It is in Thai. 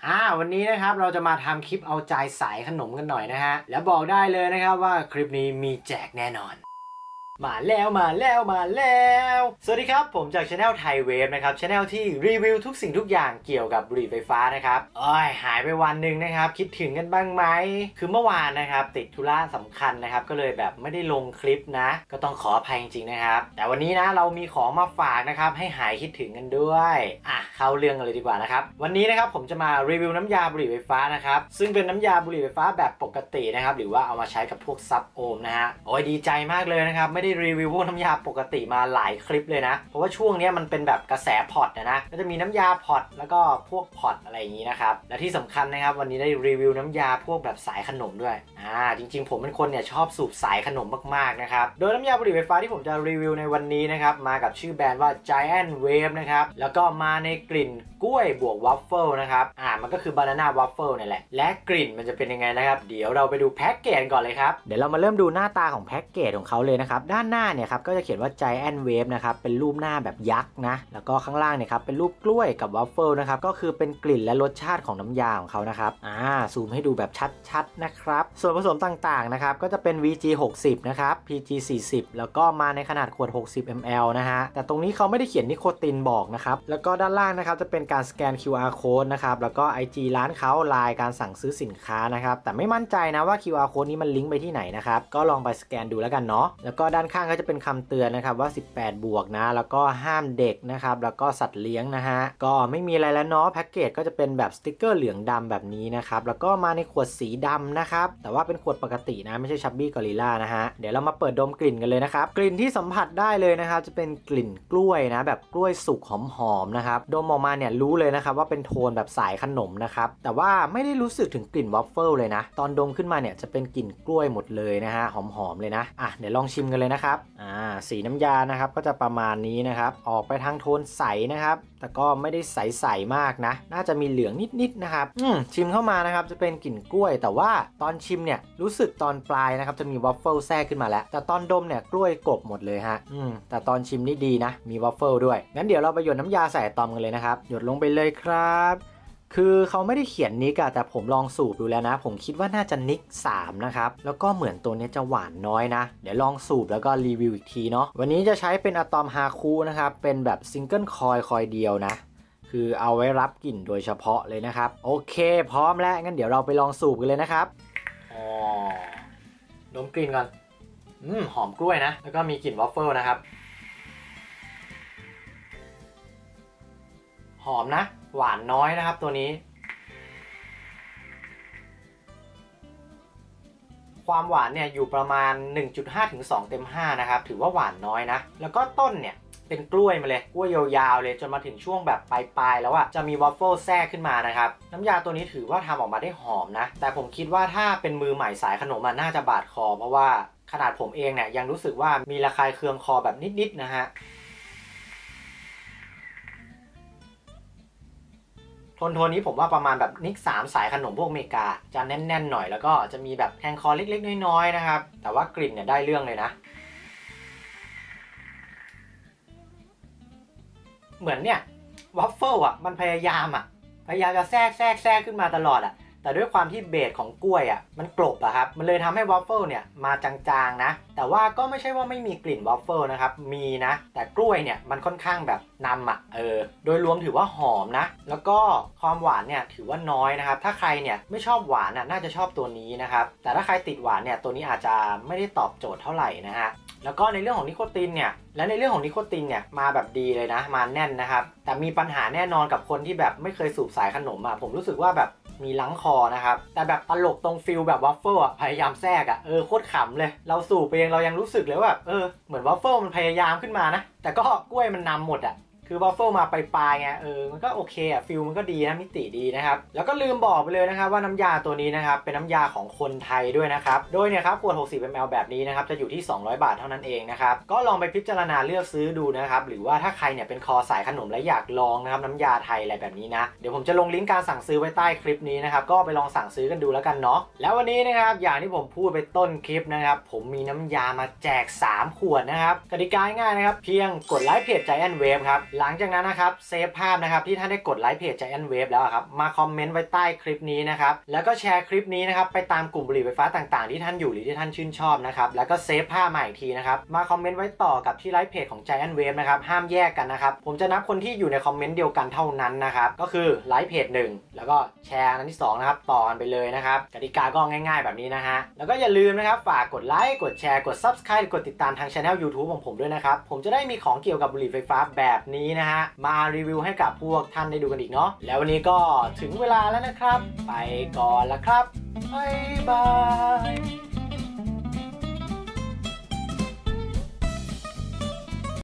วันนี้นะครับเราจะมาทำคลิปเอาใจสายขนมกันหน่อยนะฮะแล้วบอกได้เลยนะครับว่าคลิปนี้มีแจกแน่นอนมาแล้วสวัสดีครับผมจากช anel ไทยเวฟนะครับช anel ที่รีวิวทุกสิ่งทุกอย่างเกี่ยวกับบุหรี่ไฟฟ้านะครับหายไปวันหนึ่งนะครับคิดถึงกันบ้างไหมคือเมื่อวานนะครับติดธุระสำคัญนะครับก็เลยแบบไม่ได้ลงคลิปนะก็ต้องขออภัยจริงๆนะครับแต่วันนี้นะเรามีของมาฝากนะครับให้หายคิดถึงกันด้วยเข้าเรื่องกันเลยดีกว่านะครับวันนี้นะครับผมจะมารีวิวน้ำยาบุหรี่ไฟฟ้านะครับซึ่งเป็นน้ำยาบุหรี่ไฟฟ้าแบบปกตินะครับหรือว่าเอามาใช้กับพวกซับโอห์มนะฮะดีใจมากเลยนะครับไม่ได้รีวิวพวกน้ำยาปกติมาหลายคลิปเลยนะเพราะว่าช่วงนี้มันเป็นแบบกระแสพอตนะก็จะมีน้ำยาพอตแล้วก็พวกพอตอะไรอย่างนี้นะครับและที่สำคัญนะครับวันนี้ได้รีวิวน้ำยาพวกแบบสายขนมด้วยจริงๆผมเป็นคนเนี่ยชอบสูบสายขนมมากๆนะครับโดยน้ำยาบุหรี่ไฟฟ้าที่ผมจะรีวิวในวันนี้นะครับมากับชื่อแบรนด์ว่า Giant Wave นะครับแล้วก็มาในกลิ่นกล้วยบวกวัฟเฟิลนะครับมันก็คือบานาน่าวัฟเฟิลนี่แหละและกลิ่นมันจะเป็นยังไงนะครับเดี๋ยวเราไปดูแพ็กเกจก่อนเลยครับเดี๋ยวเรามาเริ่มดูหน้าตาของแพ็กเกจของเขาเลยนะครับด้านหน้าเนี่ยครับก็จะเขียนว่า Giant Wave นะครับเป็นรูปหน้าแบบยักษ์นะแล้วก็ข้างล่างเนี่ยครับเป็นรูปกล้วยกับวัฟเฟิลนะครับก็คือเป็นกลิ่นและรสชาติของน้ำยาของเขานะครับซูมให้ดูแบบชัดๆนะครับส่วนผสมต่างๆนะครับก็จะเป็น VG 60นะครับ PG 40แล้วก็มาในขนาดขวด60 ml นะฮะแต่ตรงนี้เขาไม่ได้เขียนนิโคตินบอกนะครับแล้วก็ด้านล่างนะครับจะเป็นการสแกน QR code นะครับแล้วก็ IG ร้านเขาไลน์การสั่งซื้อสินค้านะครับแต่ไม่มั่นใจนะว่า QR code นี้มันลิงก์ไปที่ไหนนะครับก็ลองไปสแกนดูแล้วกันเนาะแล้วก็ด้านข้างก็จะเป็นคำเตือนนะครับว่า18 บวกนะแล้วก็ห้ามเด็กนะครับแล้วก็สัตว์เลี้ยงนะฮะก็ไม่มีอะไรแล้วเนาะแพ็กเกจก็จะเป็นแบบสติกเกอร์เหลืองดำแบบนี้นะครับแล้วก็มาในขวดสีดำนะครับแต่ว่าเป็นขวดปกตินะไม่ใช่ชับบี้กอริลล่านะฮะเดี๋ยวเรามาเปิดดมกลิ่นกันเลยนะครับกลิ่นที่สัมผัสได้เลยนะครับจะเป็นกลิ่นกล้วยนะแบบกล้วยสุกหอมๆนะครับดมออกมาเนี่ยรู้เลยนะครับว่าเป็นโทนแบบสายขนมนะครับแต่ว่าไม่ได้รู้สึกถึงกลิ่นวัฟเฟิลเลยนะตอนดมขึ้นมาเนี่ยจะเป็นกลิ่นกล้วยหมดเลยนะฮะหอมๆเลยนะเดี๋ยวลองชิมกันเลยนะครับสีน้ำยานะครับก็จะประมาณนี้นะครับออกไปทางโทนใสนะครับแต่ก็ไม่ได้ใสๆมากนะน่าจะมีเหลืองนิดๆนะครับชิมเข้ามานะครับจะเป็นกลิ่นกล้วยแต่ว่าตอนชิมเนี่ยรู้สึกตอนปลายนะครับจะมีวัฟเฟิลแทรกขึ้นมาแล้วแต่ตอนดมเนี่ยกล้วยกลบหมดเลยฮะแต่ตอนชิมนี่ดีนะมีวัฟเฟิลด้วยงั้นเดี๋ยวเราไปหยดน้ำยาใส่อะตอมกันเลยนะครับหยดลงไปเลยครับคือเขาไม่ได้เขียนนิกแต่ผมลองสูบดูแล้วนะผมคิดว่าน่าจะนิก3นะครับแล้วก็เหมือนตัวนี้จะหวานน้อยนะเดี๋ยวลองสูบแล้วก็รีวิวอีกทีเนาะวันนี้จะใช้เป็นอะตอมฮาคูนะครับเป็นแบบซิงเกิลคอยเดียวนะคือเอาไว้รับกลิ่นโดยเฉพาะเลยนะครับโอเคพร้อมแล้วงั้นเดี๋ยวเราไปลองสูบกันเลยนะครับดมกลิ่นก่อนหอมกล้วยนะแล้วก็มีกลิ่นวัฟเฟิลนะครับหอมนะหวานน้อยนะครับตัวนี้ความหวานเนี่ยอยู่ประมาณ 1.5 ถึง 2 เต็ม 5นะครับถือว่าหวานน้อยนะแล้วก็ต้นเนี่ยเป็นกล้วยมาเลยกล้วยยาวๆเลยจนมาถึงช่วงแบบปลายๆแล้วจะมีวัฟเฟิลแทรกขึ้นมานะครับน้ำยาตัวนี้ถือว่าทำออกมาได้หอมนะแต่ผมคิดว่าถ้าเป็นมือใหม่สายขนมน่าจะบาดคอเพราะว่าขนาดผมเองเนี่ยยังรู้สึกว่ามีระคายเคืองคอแบบนิดๆนะฮะโทนนี้ผมว่าประมาณแบบนิก3สายขนมพวกอเมริกาจะแน่นๆหน่อยแล้วก็จะมีแบบแทงคอเล็กๆน้อยๆนะครับแต่ว่ากลิ่นเนี่ยได้เรื่องเลยนะเหมือนเนี่ยวัฟเฟิลมันพยายามจะแทรกขึ้นมาตลอดแต่ด้วยความที่เบสของกล้วยมันกลบครับมันเลยทำให้วัฟเฟิลเนี่ยมาจางๆนะแต่ว่าก็ไม่ใช่ว่าไม่มีกลิ่นวัฟเฟิลนะครับมีนะแต่กล้วยเนี่ยมันค่อนข้างแบบนำโดยรวมถือว่าหอมนะแล้วก็ความหวานเนี่ยถือว่าน้อยนะครับถ้าใครเนี่ยไม่ชอบหวานน่าจะชอบตัวนี้นะครับแต่ถ้าใครติดหวานเนี่ยตัวนี้อาจจะไม่ได้ตอบโจทย์เท่าไหร่นะฮะแล้วก็ในเรื่องของนิโคตินเนี่ยมาแบบดีเลยนะมาแน่นนะครับแต่มีปัญหาแน่นอนกับคนที่แบบไม่เคยสูบสายขนมผมรู้สึกว่าแบบมีลังคอนะครับแต่แบบตลกตรงฟิลแบบวัฟเฟิลพยายามแทรกโคตรขำเลยเราสูบไปเองเรายังรู้สึกเลยว่าเหมือนวัฟเฟิลมันพยายามขึ้นมานะแต่ก็กล้วยมันนำหมดคือวัฟเฟิลมาปลายไงมันก็โอเคฟิลมันก็ดีนะมิติดีนะครับแล้วก็ลืมบอกไปเลยนะครับว่าน้ำยาตัวนี้นะครับเป็นน้ำยาของคนไทยด้วยนะครับโดยเนี่ยครับขวด60 ml แบบนี้นะครับจะอยู่ที่200 บาทเท่านั้นเองนะครับก็ลองไปพิจารณาเลือกซื้อดูนะครับหรือว่าถ้าใครเนี่ยเป็นคอสายขนมและอยากลองนะครับน้ำยาไทยอะไรแบบนี้นะเดี๋ยวผมจะลงลิงก์การสั่งซื้อไว้ใต้คลิปนี้นะครับก็ไปลองสั่งซื้อกันดูแล้วกันเนาะแล้ววันนี้นะครับอย่างที่ผมพูดไปต้นคลิปนะครับผมมีน้ำยามาแจก3 ขวดนะครับกติกาง่ายนะครับเพียงกดไลค์เพจ Giant Wave ครับหลังจากนั้นนะครับเซฟภาพนะครับที่ท่านได้กดไลค์เพจ Giant Wave แล้วครับมาคอมเมนต์ไว้ใต้คลิปนี้นะครับแล้วก็แชร์คลิปนี้นะครับไปตามกลุ่มบุหรี่ไฟฟ้าต่างๆที่ท่านอยู่หรือที่ท่านชื่นชอบนะครับแล้วก็เซฟภาพมาอีกทีนะครับมาคอมเมนต์ไว้ต่อกับที่ไลค์เพจของ Giant Wave นะครับห้ามแยกกันนะครับผมจะนับคนที่อยู่ในคอมเมนต์เดียวกันเท่านั้นนะครับก็คือไลค์เพจ1แล้วก็แชร์อันที่2นะครับต่อกันไปเลยนะครับกติกาก็ง่ายๆแบบนี้นะฮะแล้วก็อย่าลืมนะครับฝากกดไลค์กดแชร์กด Subscribe กดติดตามทาง Channel YouTube ของผมด้วยนะครับผมจะได้มีของเกี่ยวกับบุหรี่ไฟฟ้าแบบนี้นะฮะมารีวิวให้กับพวกท่านได้ดูกันอีกเนาะแล้ววันนี้ก็ถึงเวลาแล้วนะครับไปก่อนละครับบ๊ายบาย